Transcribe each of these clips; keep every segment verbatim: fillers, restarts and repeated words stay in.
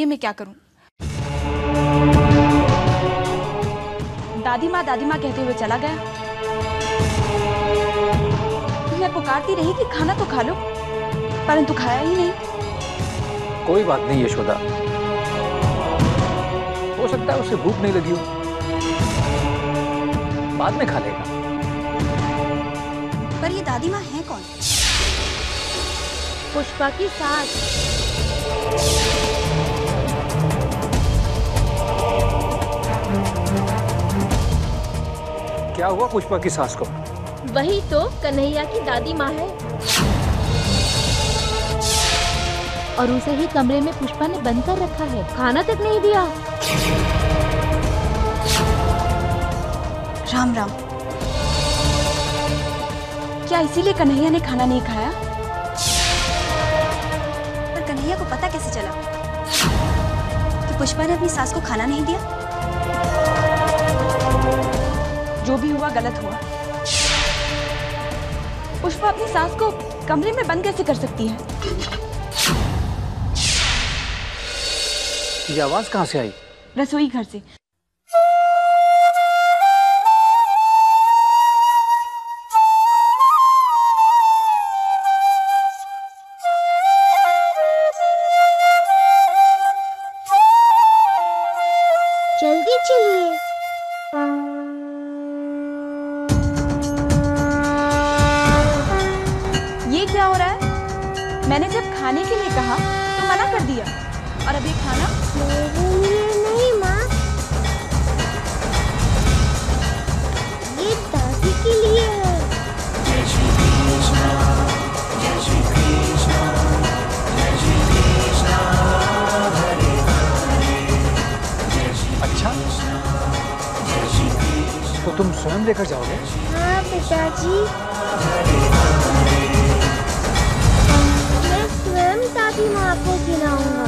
कि मैं क्या करूं। दादी माँ दादी माँ कहते हुए चला गया। मैं पुकारती रही कि खाना तो खा लो, परंतु खाया ही नहीं। कोई बात नहीं यशोदा, हो सकता है उसे भूख नहीं लगी हो, बाद में खा लेगा। पर ये दादी माँ है कौन? पुष्पा की सास। क्या हुआ पुष्पा की सास को? वही तो कन्हैया की दादी माँ है, और उसे ही कमरे में पुष्पा ने बंद कर रखा है, खाना तक नहीं दिया। राम राम। क्या इसीलिए कन्हैया ने खाना नहीं खाया? पर कन्हैया को पता कैसे चला कि पुष्पा ने अपनी सास को खाना नहीं दिया? जो भी हुआ गलत हुआ। पुष्पा अपनी सास को कमरे में बंद कैसे कर सकती है? ये आवाज कहाँ से आई? रसोई घर से। जल्दी चलिए। ये क्या हो रहा है? मैंने जब खाने के लिए कहा तो मना कर दिया, और अब ये खाना मेरे लिए नहीं माँ, ये दादी के लिए है। अच्छा, तो तुम स्वयं लेकर जाओगे? हाँ पिताजी, मैं स्वयं दादी माँ को खिलाऊंगा।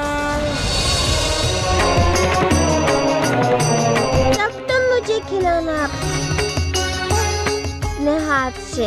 तब तुम मुझे खिलाना अपने हाथ से।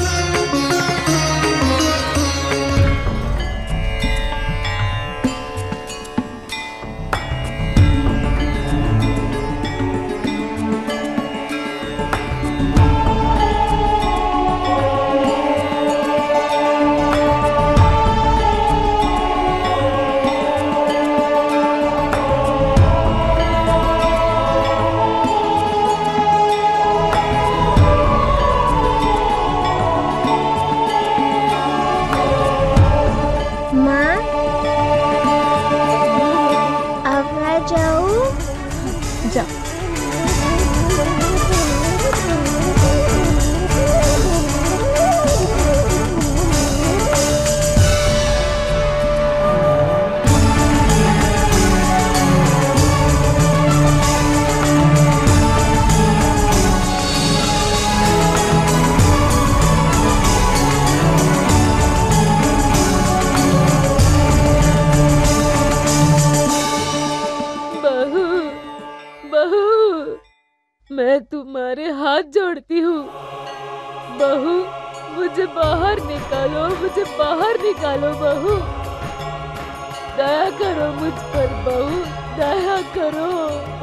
मैं तुम्हारे हाथ जोड़ती हूँ बहू, मुझे बाहर निकालो, मुझे बाहर निकालो बहू, दया करो मुझ पर बहू, दया करो।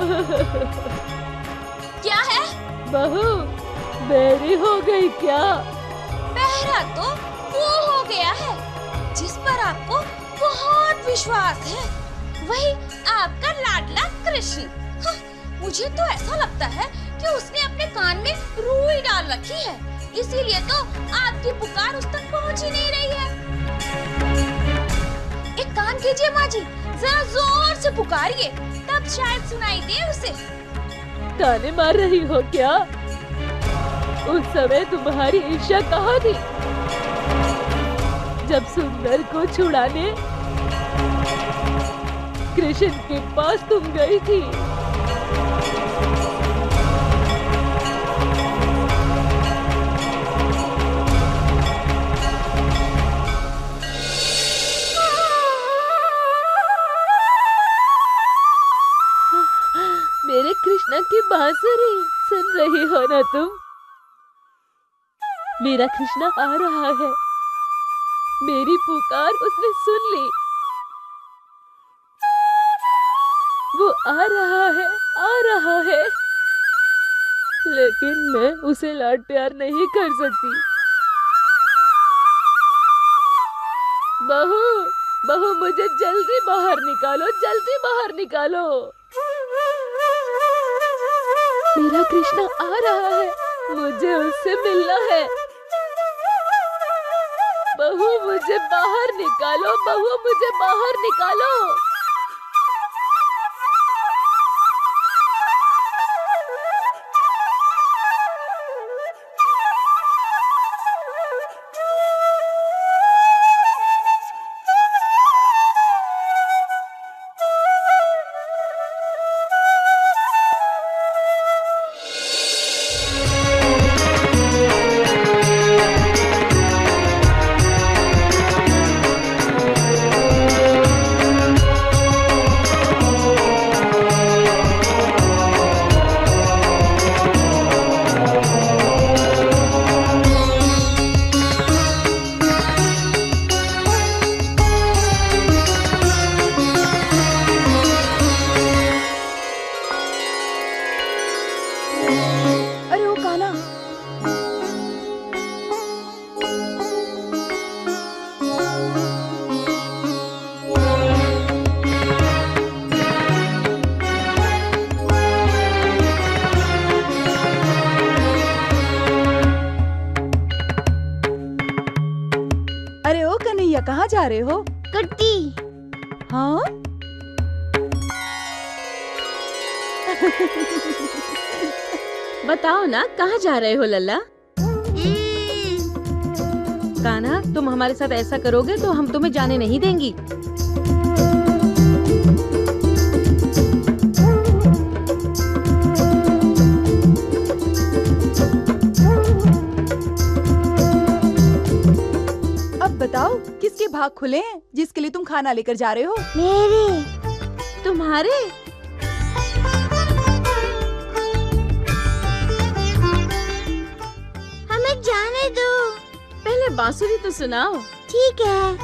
क्या है? बहू मेरी हो गई क्या? पहरा तो वो हो गया है जिस पर आपको बहुत विश्वास है, वही आपका लाडला कृष्ण। हाँ, मुझे तो ऐसा लगता है कि उसने अपने कान में रुई डाल रखी है, इसीलिए तो आपकी पुकार उस तक पहुंच ही नहीं रही है। एक काम कीजिए माँ जी, जरा जोर से पुकारिए, तब शायद सुनाई दे उसे। ताने मार रही हो क्या? उस समय तुम्हारी ईर्ष्या कहाँ थी जब सुंदर को छुड़ाने कृष्ण के पास तुम गई थी? मेरे कृष्णा की बांसुरी सुन रही हो ना तुम? मेरा कृष्णा आ रहा है, मेरी पुकार उसने सुन ली। वो आ रहा है, आ रहा है, लेकिन मैं उसे लाड प्यार नहीं कर सकती। बहू, बहू मुझे जल्दी बाहर निकालो, जल्दी बाहर निकालो। मेरा कृष्णा आ रहा है, मुझे उससे मिलना है। बहू मुझे बाहर निकालो, बहू मुझे बाहर निकालो। कहाँ जा रहे हो? कुट्टी। हाँ? बताओ ना, कहाँ जा रहे हो लल्ला? कान्हा, तुम हमारे साथ ऐसा करोगे तो हम तुम्हें जाने नहीं देंगी। बताओ किसके भाग खुले हैं जिसके लिए तुम खाना लेकर जा रहे हो? मेरे। तुम्हारे? हमें जाने दो। पहले बांसुरी तो सुनाओ। ठीक है।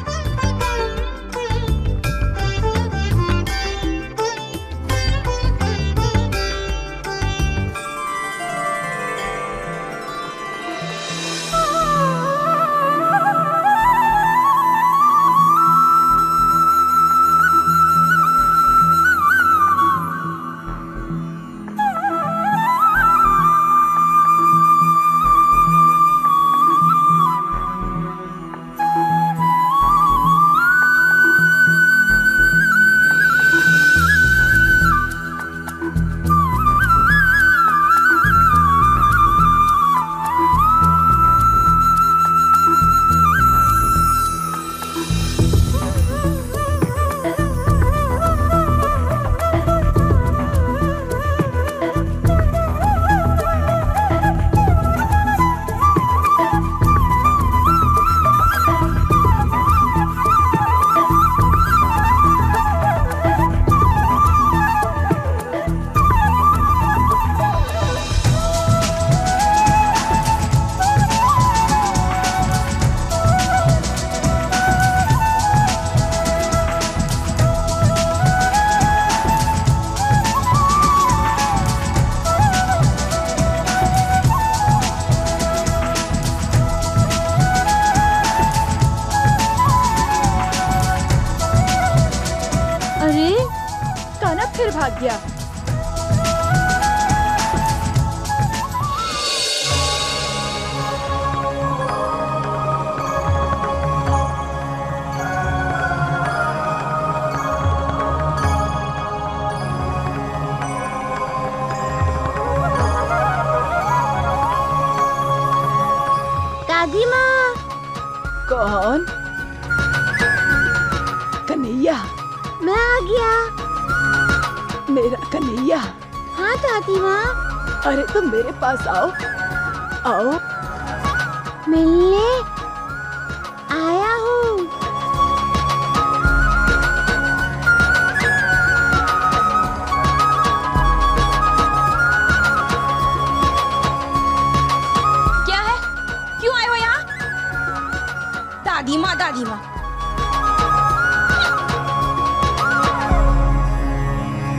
फिर भाग गया। दादी माँ। कौन? कन्हैया। मैं आ गया। मेरा कन्हैया। हाँ दादी माँ। अरे तुम मेरे पास आओ, आओ। मिलने आया हूँ। क्या है? क्यों आए हो यहाँ? दादी माँ, दादी माँ।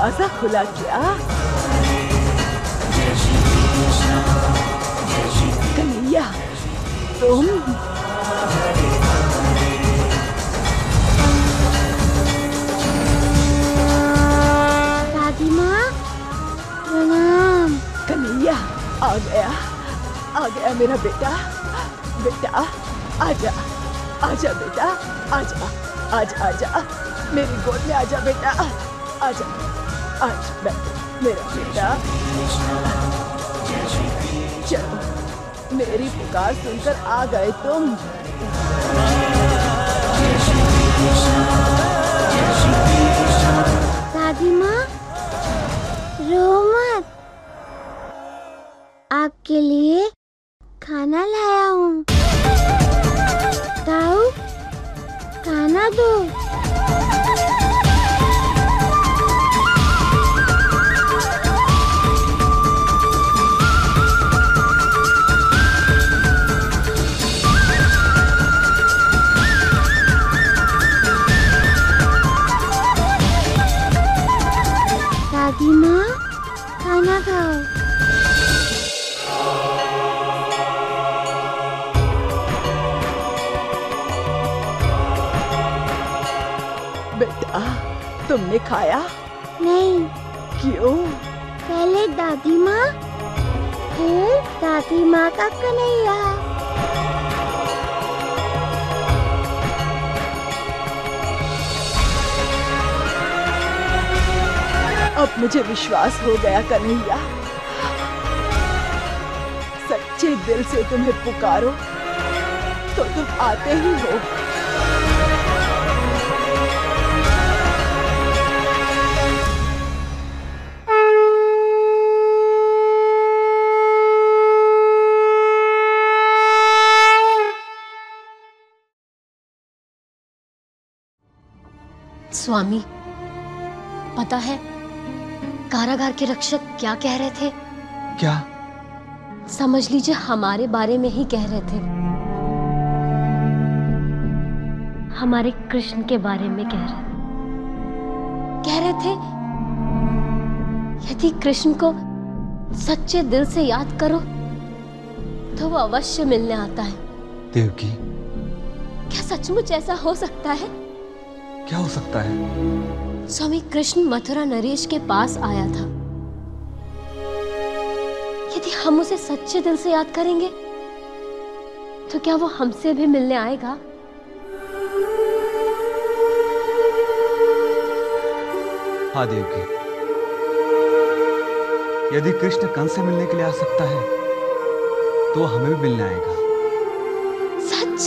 दरवाजा खुला क्या? कन्हैया, तुम? दादी माँ, प्रणाम। कन्हैया, आ गया, आ गया मेरा बेटा। बेटा, आजा, आजा बेटा, आजा, आजा, आजा, मेरी गोद में आजा बेटा, आजा, आजा मेरा बेटा। चलो, मेरी पुकार सुनकर आ गए तुम। दादी माँ, रो मत, आपके लिए खाना लाया हूँ। ताऊ, खाना दो। दादी माँ, खाना खाओ। बेटा, तुमने खाया? नहीं। क्यों? पहले दादी माँ, फिर दादी माँ का कन्हैया। अब मुझे विश्वास हो गया कन्हैया। सच्चे दिल से तुम्हें पुकारो तो तुम आते ही हो। स्वामी, पता है कारागार के रक्षक क्या कह रहे थे? क्या? समझ लीजिए हमारे बारे में ही कह रहे थे। हमारे कृष्ण के बारे में कह रहे कह रहे थे यदि कृष्ण को सच्चे दिल से याद करो तो वो अवश्य मिलने आता है। देवकी, क्या सचमुच ऐसा हो सकता है? क्या हो सकता है? स्वामी, कृष्ण मथुरा नरेश के पास आया था। यदि हम उसे सच्चे दिल से याद करेंगे तो क्या वो हमसे भी मिलने आएगा? हाँ देवकी, यदि कृष्ण कंस से मिलने के लिए आ सकता है तो हमें भी मिलने आएगा। सच?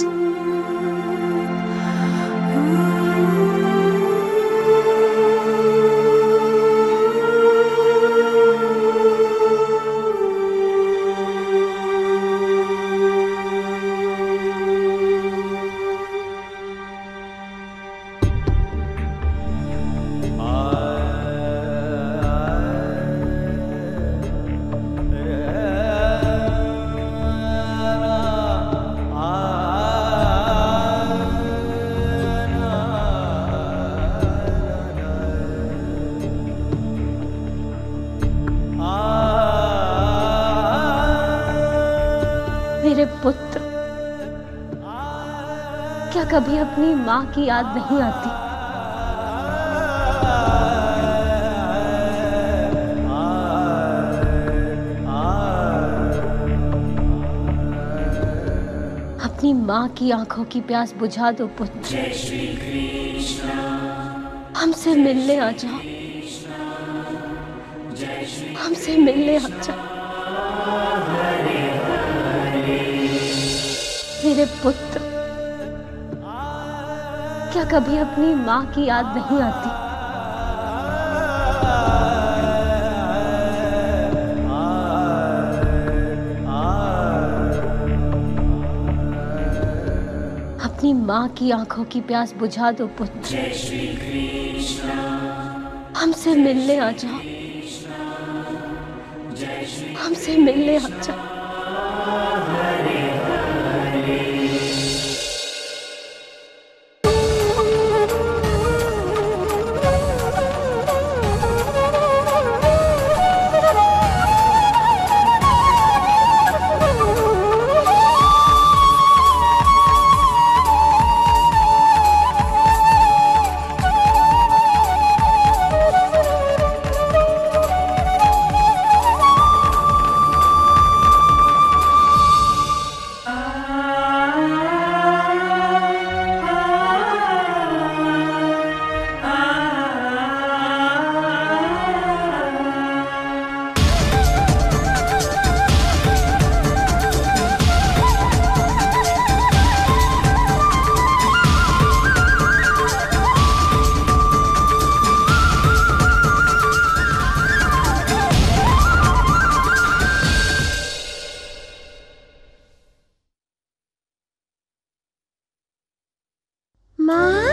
मेरे पुत्र, क्या कभी अपनी माँ की याद नहीं आती? अपनी माँ की आंखों की प्यास बुझा दो पुत्र। हमसे मिलने आ जाओ, हमसे मिलने आ जाओ। मेरे पुत्र, क्या कभी अपनी माँ की याद नहीं आती? अपनी माँ की आंखों की प्यास बुझा दो पुत्र। हमसे मिलने आ जाओ, हमसे मिलने आ जाओ। माँ,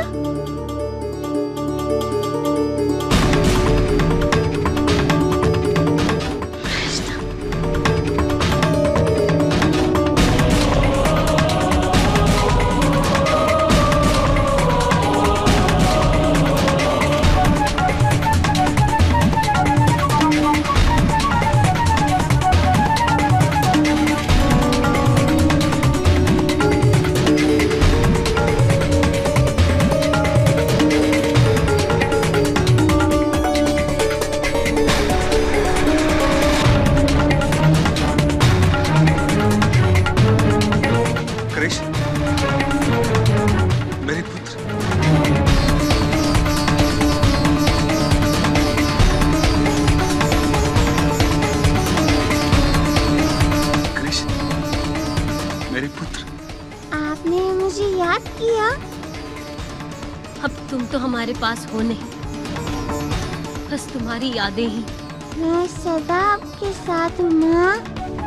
हमारे पास हो नहीं, बस तुम्हारी यादें ही। मैं सदा आपके साथ हूँ माँ।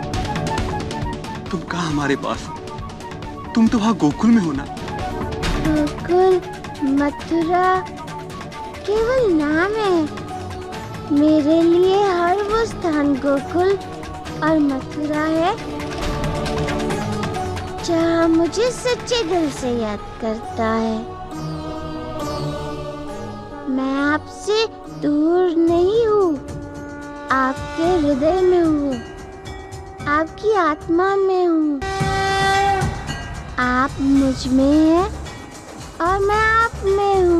तुम कहाँ हमारे पास हो? तुम तो वहाँ गोकुल में हो ना। गोकुल, मथुरा केवल नाम है। मेरे लिए हर वो स्थान गोकुल और मथुरा है जहाँ मुझे सच्चे दिल से याद करता है। मैं आपसे दूर नहीं हूँ, आपके हृदय में हूँ, आपकी आत्मा में हूँ। आप मुझ में हैं और मैं आप में हूँ।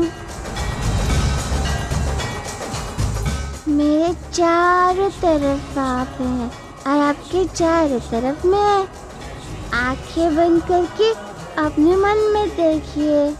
मेरे चारों तरफ आप हैं और आपके चारों तरफ मैं। आंखें बंद करके अपने मन में देखिए।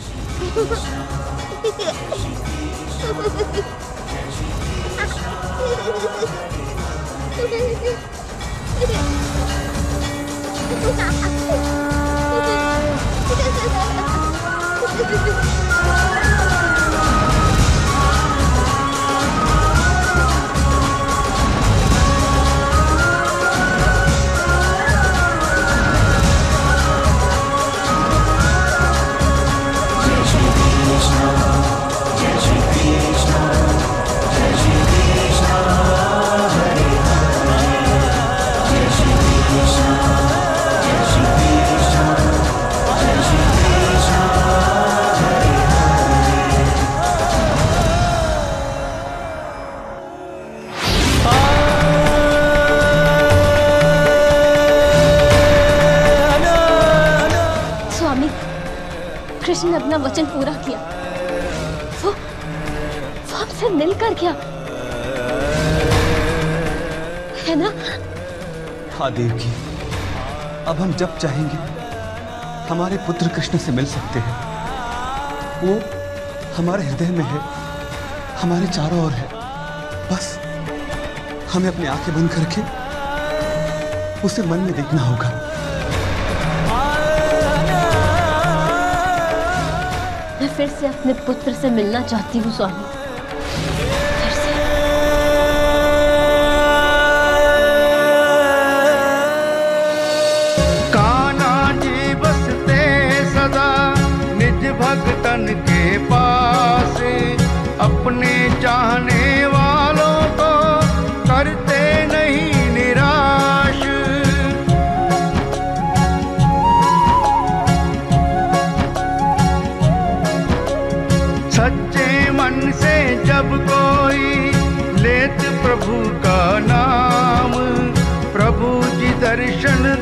कृष्ण ने अपना वचन पूरा किया, वो वो हमसे मिलकर गया, है ना? हाँ देवकी, अब हम जब चाहेंगे हमारे पुत्र कृष्ण से मिल सकते हैं। वो हमारे हृदय में है, हमारे चारों ओर है। बस हमें अपनी आंखें बंद करके उसे मन में देखना होगा। मैं फिर से अपने पुत्र से मिलना चाहती हूँ स्वामी, फिर से। कान्हा जी बसते सदा निज भक्तन के पास, अपने चाहने वालों को करते नहीं निराश। सच्चे मन से जब कोई लेत प्रभु का नाम, प्रभु जी दर्शन